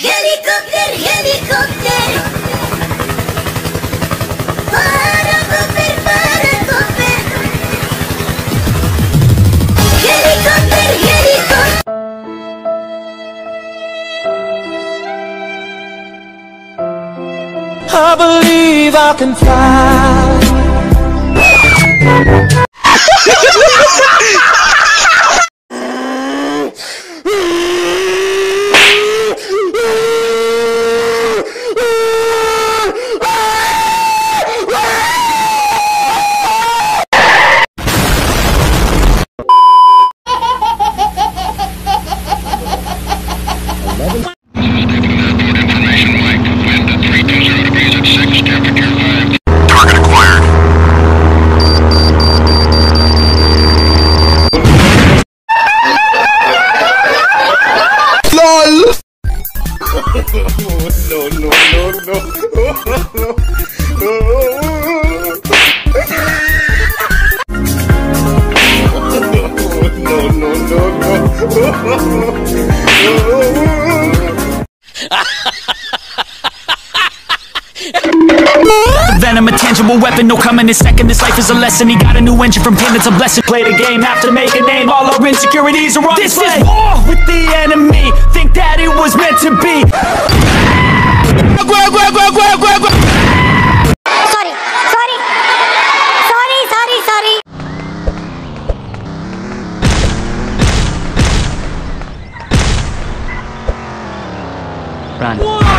Helicopter, helicopter. Paracopter, paracopter. Helicopter, helicopter. I believe I can fly. Venom, a tangible weapon, no coming in second. This life is a lesson. He got a new engine from pain, it's a blessing. Play the game, have to make a name. All our insecurities are on this display. This is war with the enemy. Think that it was meant to be. Sorry. Run.